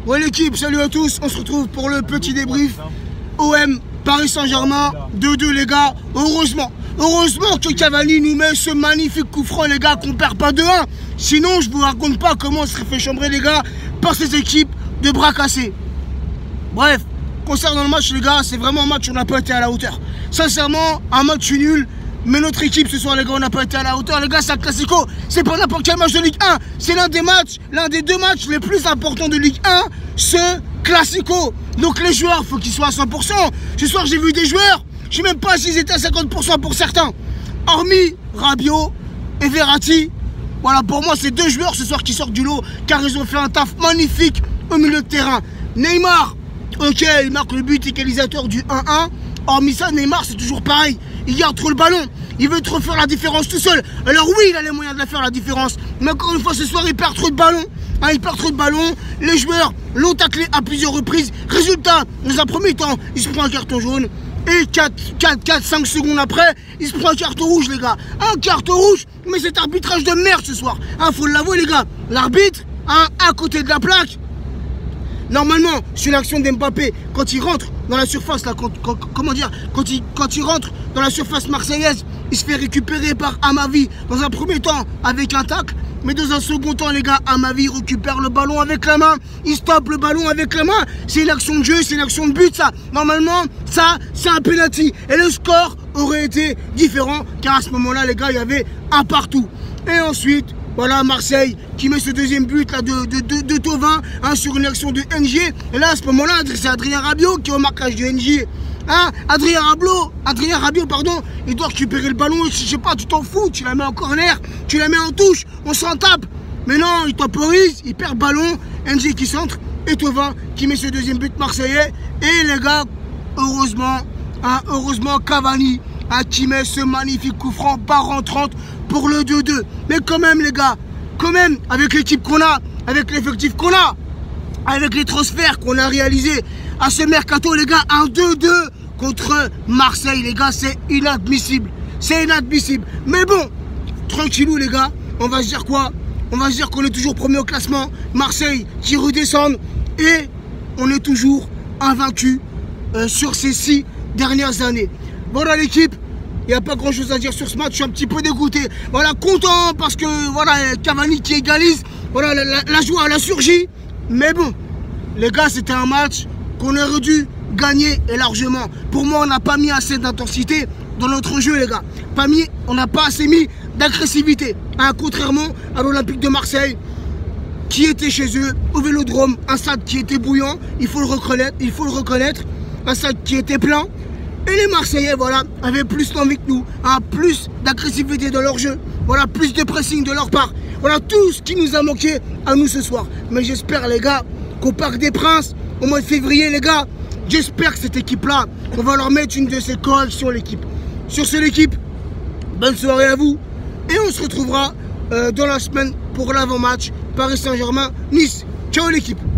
Ouais l'équipe, salut à tous, on se retrouve pour le petit débrief. OM, Paris Saint-Germain, 2-2 les gars, heureusement que Cavani nous met ce magnifique coup franc les gars, qu'on perd pas 2-1. Sinon je vous raconte pas comment on serait fait chambrer les gars par ces équipes de bras cassés. Bref, concernant le match les gars, c'est vraiment un match où on n'a pas été à la hauteur. Sincèrement, un match nul. Mais notre équipe ce soir les gars, on n'a pas été à la hauteur. Les gars, c'est un classico, c'est pas n'importe quel match de Ligue 1. C'est l'un des deux matchs les plus importants de Ligue 1, ce classico. Donc les joueurs, faut qu'ils soient à 100%. Ce soir j'ai vu des joueurs, je sais même pas s'ils étaient à 50% pour certains. Hormis Rabiot et Verratti. Voilà, pour moi c'est deux joueurs ce soir qui sortent du lot, car ils ont fait un taf magnifique au milieu de terrain. Neymar, ok, il marque le but égalisateur du 1-1. Hormis ça, Neymar c'est toujours pareil. Il garde trop le ballon, il veut trop faire la différence tout seul. Alors oui, il a les moyens de la faire la différence. Mais encore une fois ce soir, il perd trop de ballon. Il perd trop de ballon. Les joueurs l'ont taclé à plusieurs reprises. Résultat, dans un premier temps, il se prend un carton jaune. Et 4-5 secondes après, il se prend un carton rouge les gars. Un carton rouge, mais cet arbitrage de merde ce soir. Faut l'avouer les gars. L'arbitre, à côté de la plaque. Normalement, sur l'action d'Mbappé, quand il rentre dans la surface, là, quand il rentre dans la surface marseillaise, il se fait récupérer par Amavi dans un premier temps avec un tacle, mais dans un second temps, les gars, Amavi récupère le ballon avec la main, il stoppe le ballon avec la main. C'est une action de jeu, c'est une action de but, ça. Normalement, ça, c'est un penalty. Et le score aurait été différent, car à ce moment-là, les gars, il y avait un partout. Et ensuite, voilà Marseille qui met ce deuxième but là de Thauvin sur une action de NG. Et là à ce moment-là, c'est Adrien Rabiot qui est au marquage de NG. Adrien Rabiot, pardon, il doit récupérer le ballon, je sais pas, tu t'en fous, tu la mets en corner, tu la mets en touche, on s'en tape. Mais non, il temporise, il perd le ballon, NG qui centre et Thauvin qui met ce deuxième but marseillais. Et les gars, heureusement Cavani qui met ce magnifique coup franc par en 30 pour le 2-2. Mais quand même les gars, avec l'équipe qu'on a, avec l'effectif qu'on a, avec les transferts qu'on a réalisés à ce mercato les gars, un 2-2 contre Marseille les gars, c'est inadmissible. C'est inadmissible. Mais bon, tranquillou les gars, on va se dire quoi? On va se dire qu'on est toujours premier au classement. Marseille qui redescend et on est toujours invaincu sur ces 6 dernières années. Voilà l'équipe, il n'y a pas grand chose à dire sur ce match, je suis un petit peu dégoûté. Voilà, content parce que voilà, Cavani qui égalise, voilà, la joie elle a surgi. Mais bon, les gars, c'était un match qu'on aurait dû gagner et largement. Pour moi, on n'a pas mis assez d'intensité dans notre jeu les gars. On n'a pas assez mis d'agressivité. Contrairement à l'Olympique de Marseille, qui était chez eux, au Vélodrome, un stade qui était bouillant, il faut le reconnaître, un stade qui était plein. Et les Marseillais, voilà, avaient plus d'envie que nous, plus d'agressivité dans leur jeu, voilà, plus de pressing de leur part. Voilà tout ce qui nous a manqué à nous ce soir. Mais j'espère les gars qu'au Parc des Princes, au mois de février les gars, j'espère que cette équipe-là, on va leur mettre une de ces corrections l'équipe. Sur ce l'équipe, bonne soirée à vous. Et on se retrouvera dans la semaine pour l'avant-match Paris Saint-Germain-Nice. Ciao l'équipe.